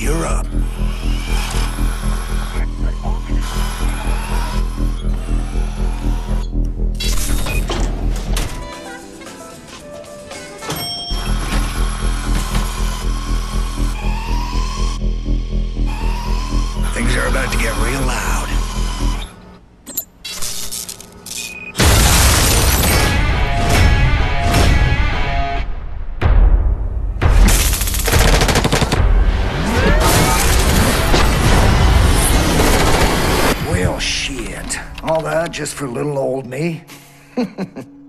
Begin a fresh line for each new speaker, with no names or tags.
You're up. Things are about to get real loud. Well, shit. All that just for little old me?